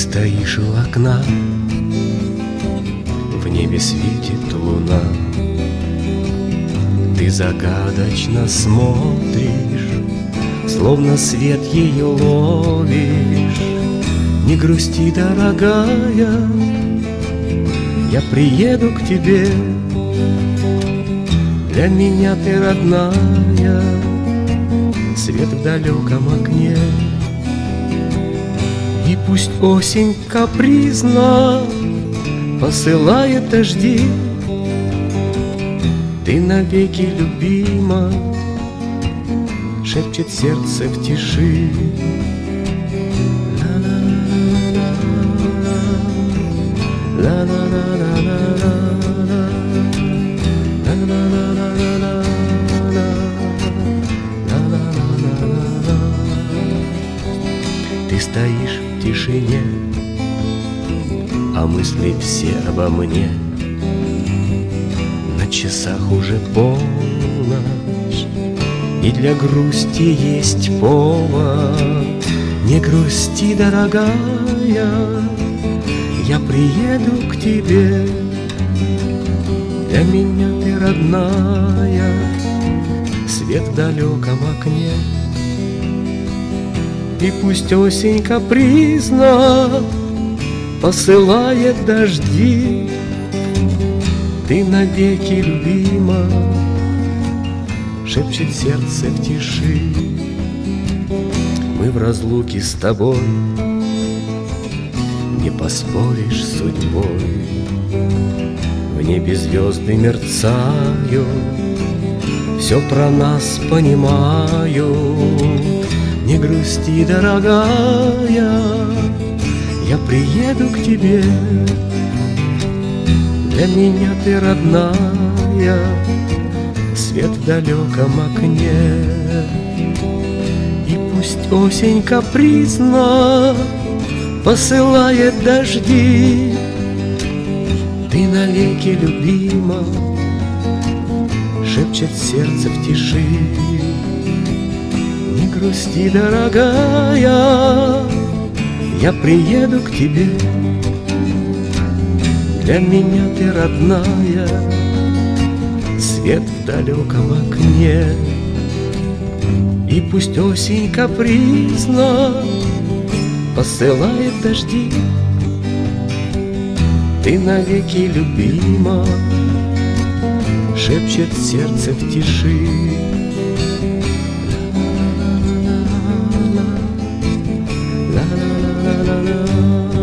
стоишь у окна, в небе светит луна. Ты загадочно смотришь, словно свет ее ловишь. Не грусти, дорогая, я приеду к тебе. Для меня ты родная, свет в далеком окне. И пусть осень капризна посылает дожди, ты навеки любима, шепчет сердце в тиши. Ты стоишь в тишине, а мысли все обо мне. На часах уже полночь, и для грусти есть повод. Не грусти, дорогая, я приеду к тебе. Для меня ты родная, свет в далеком окне. И пусть осень капризна посылает дожди, ты навеки любима, шепчет сердце в тиши. Мы в разлуке с тобой, не поспоришь с судьбой. В небе звезды мерцают, все про нас понимают. Не грусти, дорогая, я приеду к тебе. Для меня ты родная, свет в далеком окне. И пусть осень капризна посылает дожди, ты навеки любима, шепчет сердце в тиши. Не грусти, дорогая, я приеду к тебе. Для меня ты родная, свет в далеком окне. И пусть осень капризна посылает дожди, ты навеки любима, шепчет сердце в тиши. La la la la la la.